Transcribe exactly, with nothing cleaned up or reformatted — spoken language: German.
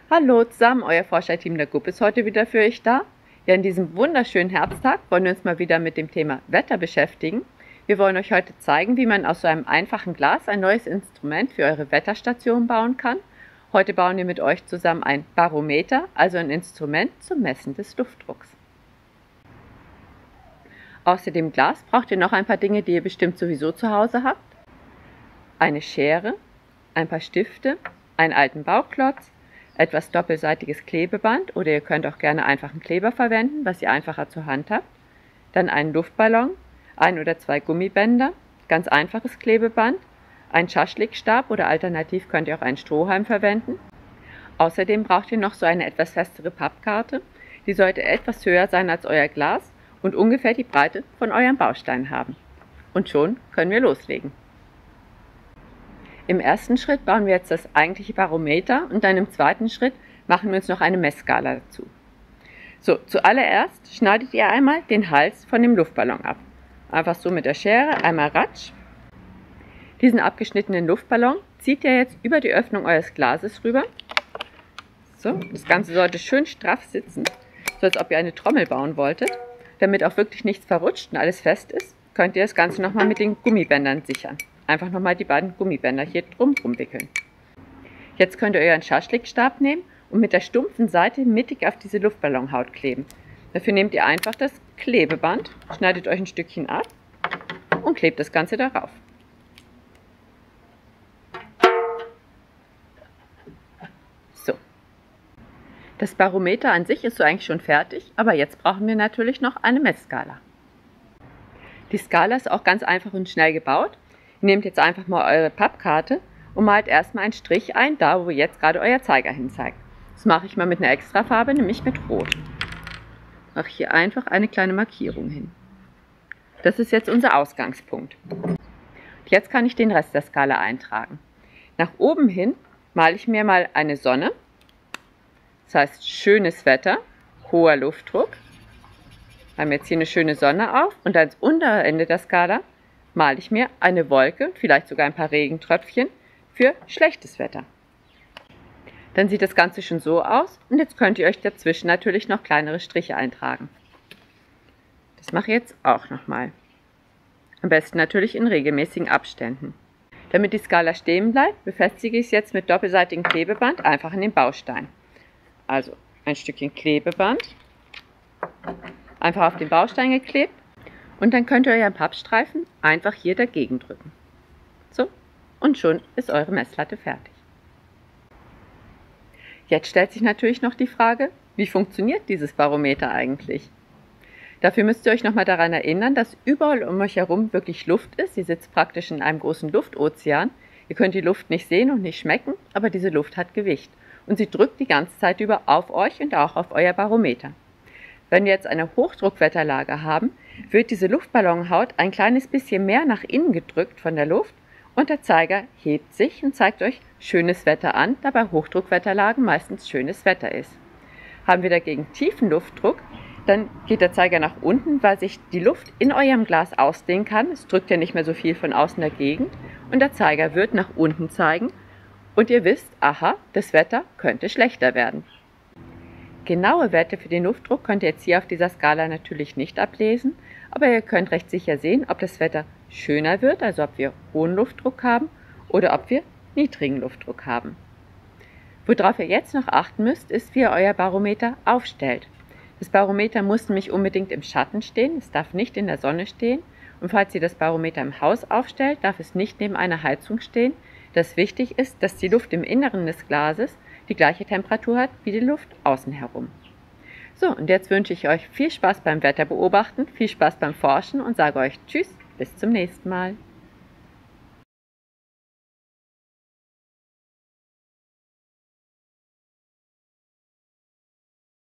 Hallo zusammen, euer Forscherteam der G U P ist heute wieder für euch da. Ja, in diesem wunderschönen Herbsttag wollen wir uns mal wieder mit dem Thema Wetter beschäftigen. Wir wollen euch heute zeigen, wie man aus so einem einfachen Glas ein neues Instrument für eure Wetterstation bauen kann. Heute bauen wir mit euch zusammen ein Barometer, also ein Instrument zum Messen des Luftdrucks. Außer dem Glas braucht ihr noch ein paar Dinge, die ihr bestimmt sowieso zu Hause habt. Eine Schere, ein paar Stifte, einen alten Bauklotz, etwas doppelseitiges Klebeband oder ihr könnt auch gerne einfach einen Kleber verwenden, was ihr einfacher zur Hand habt. Dann einen Luftballon, ein oder zwei Gummibänder, ganz einfaches Klebeband, einen Schaschlikstab oder alternativ könnt ihr auch einen Strohhalm verwenden. Außerdem braucht ihr noch so eine etwas festere Pappkarte. Die sollte etwas höher sein als euer Glas und ungefähr die Breite von eurem Baustein haben. Und schon können wir loslegen. Im ersten Schritt bauen wir jetzt das eigentliche Barometer und dann im zweiten Schritt machen wir uns noch eine Messskala dazu. So, zuallererst schneidet ihr einmal den Hals von dem Luftballon ab. Einfach so mit der Schere, einmal ratsch. Diesen abgeschnittenen Luftballon zieht ihr jetzt über die Öffnung eures Glases rüber. So, das Ganze sollte schön straff sitzen, so als ob ihr eine Trommel bauen wolltet. Damit auch wirklich nichts verrutscht und alles fest ist, könnt ihr das Ganze nochmal mit den Gummibändern sichern. Einfach nochmal die beiden Gummibänder hier drum wickeln. Jetzt könnt ihr euren Schaschlikstab nehmen und mit der stumpfen Seite mittig auf diese Luftballonhaut kleben. Dafür nehmt ihr einfach das Klebeband, schneidet euch ein Stückchen ab und klebt das Ganze darauf. So. Das Barometer an sich ist so eigentlich schon fertig, aber jetzt brauchen wir natürlich noch eine Messskala. Die Skala ist auch ganz einfach und schnell gebaut. Ihr nehmt jetzt einfach mal eure Pappkarte und malt erstmal einen Strich ein, da wo jetzt gerade euer Zeiger hin zeigt. Das mache ich mal mit einer Extrafarbe, nämlich mit Rot. Mache hier einfach eine kleine Markierung hin. Das ist jetzt unser Ausgangspunkt. Jetzt kann ich den Rest der Skala eintragen. Nach oben hin male ich mir mal eine Sonne, das heißt schönes Wetter, hoher Luftdruck. Wir haben jetzt hier eine schöne Sonne auf und ans untere Ende der Skala male ich mir eine Wolke, vielleicht sogar ein paar Regentröpfchen, für schlechtes Wetter. Dann sieht das Ganze schon so aus und jetzt könnt ihr euch dazwischen natürlich noch kleinere Striche eintragen. Das mache ich jetzt auch nochmal. Am besten natürlich in regelmäßigen Abständen. Damit die Skala stehen bleibt, befestige ich es jetzt mit doppelseitigem Klebeband einfach an den Baustein. Also ein Stückchen Klebeband, einfach auf den Baustein geklebt. Und dann könnt ihr euren Pappstreifen einfach hier dagegen drücken. So, und schon ist eure Messlatte fertig. Jetzt stellt sich natürlich noch die Frage, wie funktioniert dieses Barometer eigentlich? Dafür müsst ihr euch nochmal daran erinnern, dass überall um euch herum wirklich Luft ist. Ihr sitzt praktisch in einem großen Luftozean. Ihr könnt die Luft nicht sehen und nicht schmecken, aber diese Luft hat Gewicht. Und sie drückt die ganze Zeit über auf euch und auch auf euer Barometer. Wenn wir jetzt eine Hochdruckwetterlage haben, wird diese Luftballonhaut ein kleines bisschen mehr nach innen gedrückt von der Luft und der Zeiger hebt sich und zeigt euch schönes Wetter an, da bei Hochdruckwetterlagen meistens schönes Wetter ist. Haben wir dagegen tiefen Luftdruck, dann geht der Zeiger nach unten, weil sich die Luft in eurem Glas ausdehnen kann. Es drückt ja nicht mehr so viel von außen dagegen und der Zeiger wird nach unten zeigen und ihr wisst, aha, das Wetter könnte schlechter werden. Genaue Werte für den Luftdruck könnt ihr jetzt hier auf dieser Skala natürlich nicht ablesen, aber ihr könnt recht sicher sehen, ob das Wetter schöner wird, also ob wir hohen Luftdruck haben oder ob wir niedrigen Luftdruck haben. Worauf ihr jetzt noch achten müsst, ist, wie ihr euer Barometer aufstellt. Das Barometer muss nämlich unbedingt im Schatten stehen, es darf nicht in der Sonne stehen und falls ihr das Barometer im Haus aufstellt, darf es nicht neben einer Heizung stehen. Das wichtig ist, dass die Luft im Inneren des Glases die gleiche Temperatur hat wie die Luft außen herum. So, und jetzt wünsche ich euch viel Spaß beim Wetterbeobachten, viel Spaß beim Forschen und sage euch Tschüss, bis zum nächsten Mal.